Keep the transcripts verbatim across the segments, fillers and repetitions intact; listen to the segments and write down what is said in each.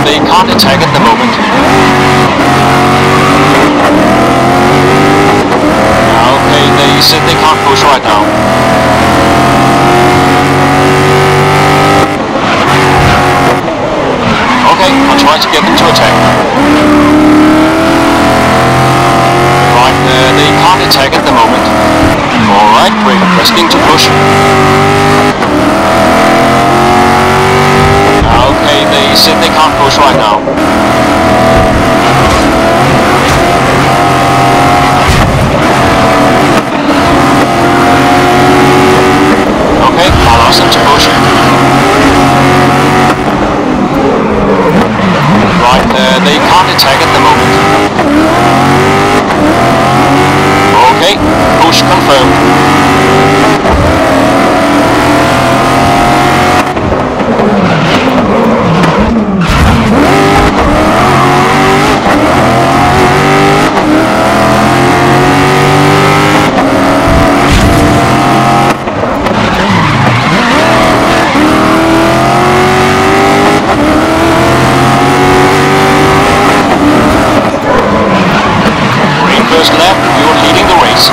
they can't attack at the moment. Okay, they said they can't push right now. Okay, I'll try to get them to attack. Right, uh, they can't attack at the moment. Alright, we're requesting to push. Okay, they said they can't push right now. Okay, I'll ask them to push. Right, uh, they can't attack at the moment. Okay, push confirmed. First lap, you're leading the race.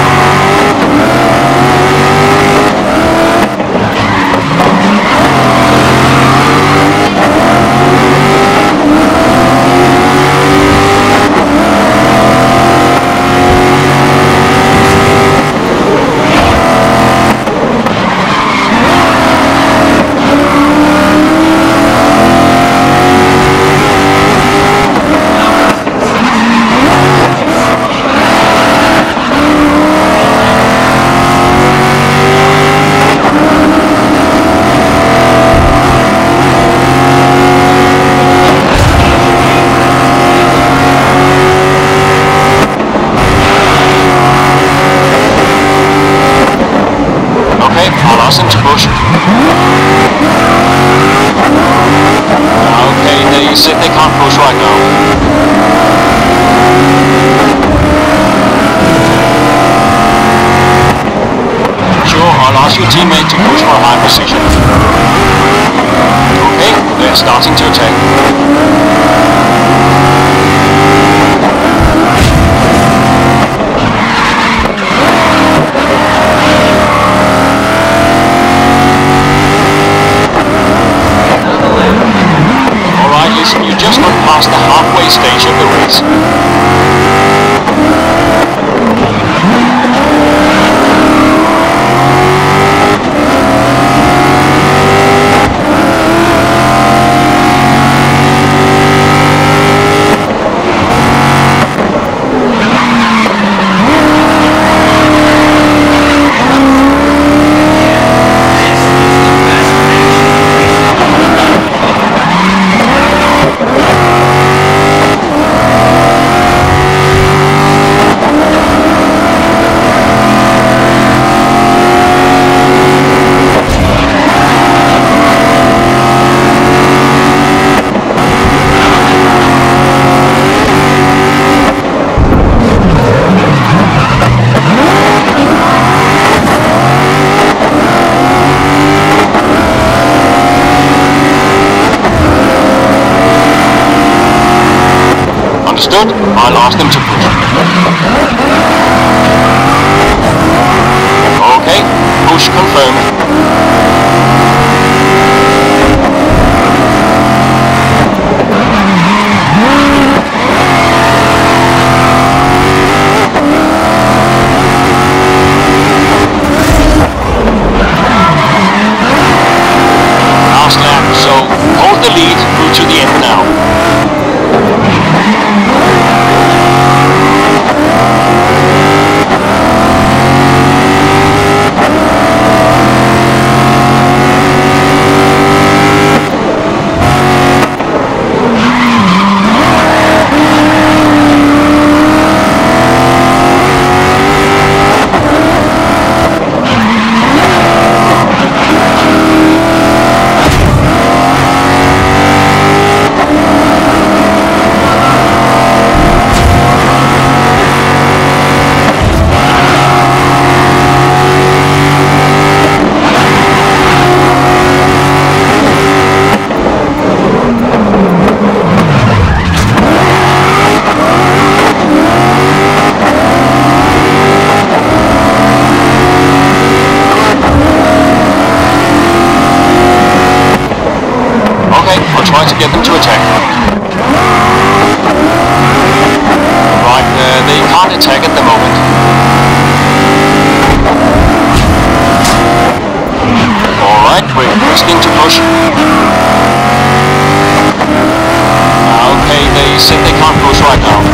I'll ask them to push. Okay, they said they can't push right now. Sure, I'll ask your teammate to push for a high position. Okay, they're starting to attack. You just got past the halfway stage of the race. Understood? I'll ask them to push. Okay, push confirmed. Last lap, so hold the lead through to the end now. can't attack at the moment. Alright, we're risking to push. Okay, they said they can't push right now.